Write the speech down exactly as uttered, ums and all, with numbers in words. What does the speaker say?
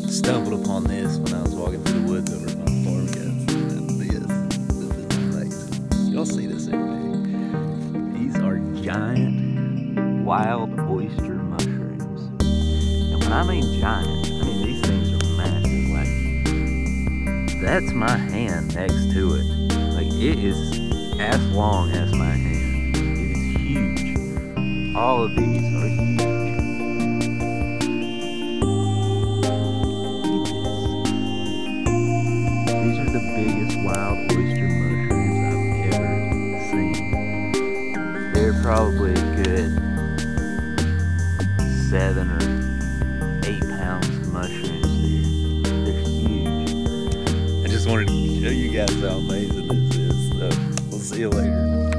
stumbled upon this when I was walking through the woods over at my farm, guys. And this, this is amazing. Y'all see this thing? These are giant wild oyster mushrooms. And when I mean giant, I mean these things are massive. Like, that's my hand next to it. Like, it is as long as my hand. It is huge. All of these are huge. These are the biggest wild oyster mushrooms I've ever seen. They're probably a good seven or eight pounds of mushrooms here. They're huge. I just wanted to show you guys how amazing this is. So we'll see you later.